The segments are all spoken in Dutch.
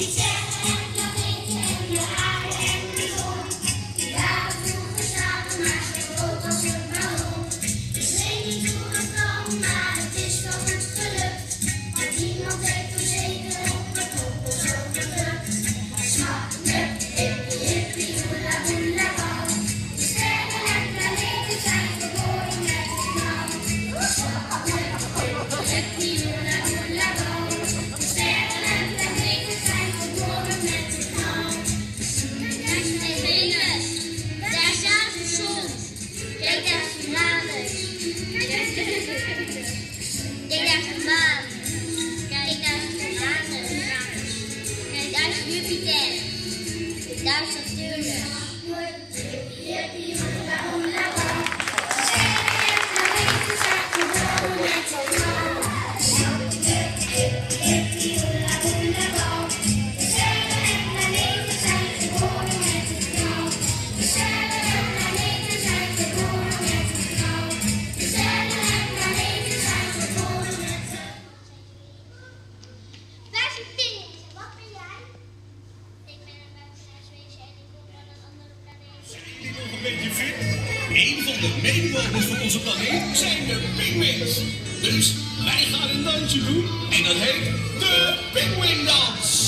Een van de medewoners van onze planeet zijn de pinguïns. Dus wij gaan een dansje doen en dat heet de Pinguïndans.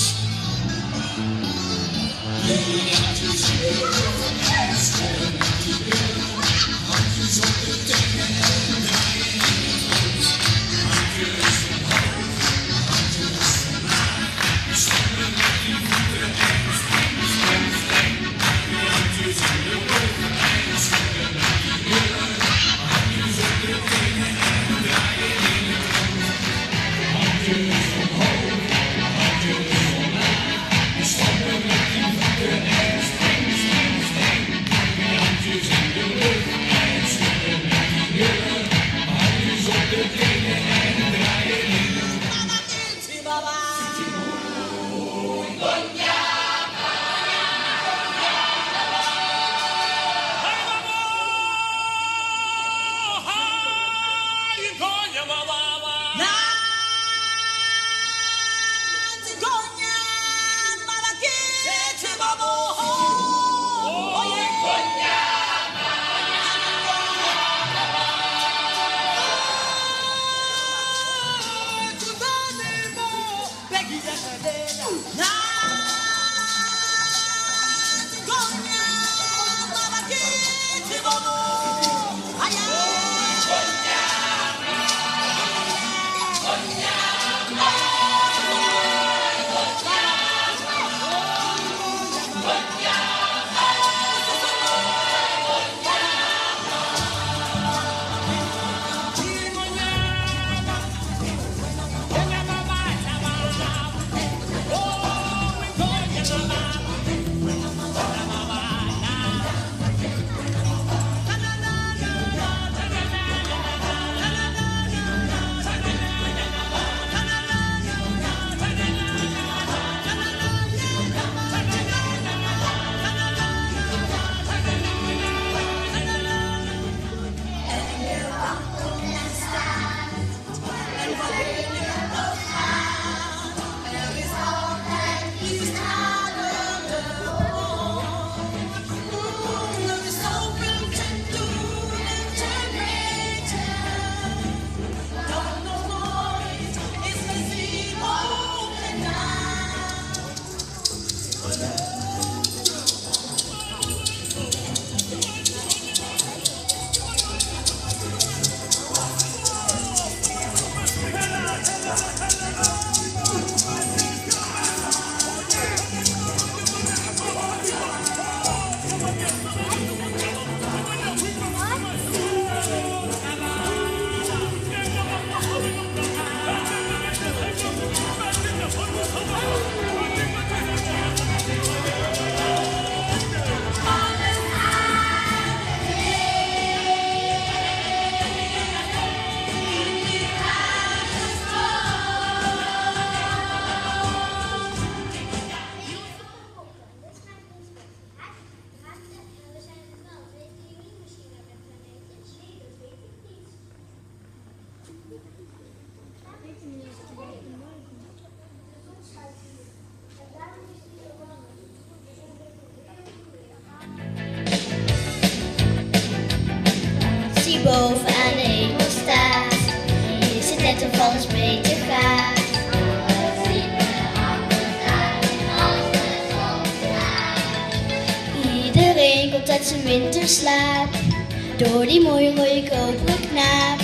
met zijn winterslaap, door die mooie rode koperen knaap.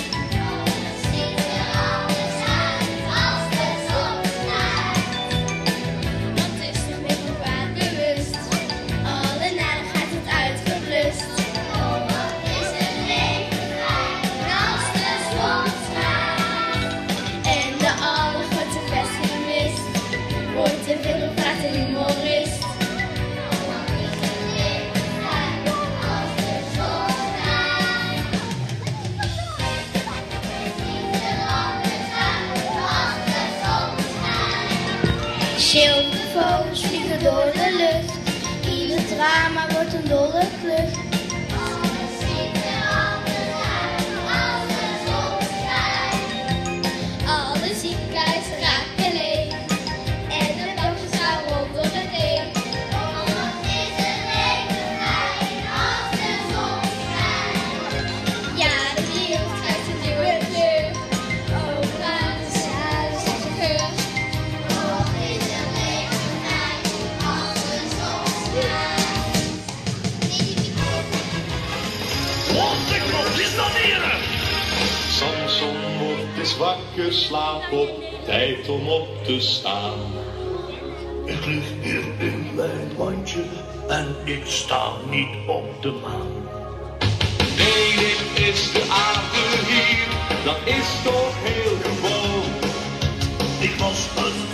Zilvervogels vliegen door de lucht, ieder drama wordt een dolle klucht. Alles ziet er anders uit als de zon schijnt. Alle ziekenhuizen raken leeg en de dokter gaan rondom het heen. Wat is het leven fijn als de zon schijnt. Ja, de wereld krijgt een nieuwe kleur, overal de zaal is een geur. Samson wordt eens wakker, slaap op, tijd om op te staan. Ik lig hier in mijn mandje en ik sta niet op de maan. Nee, dit is de aarde hier, dat is toch heel gewoon. Ik was een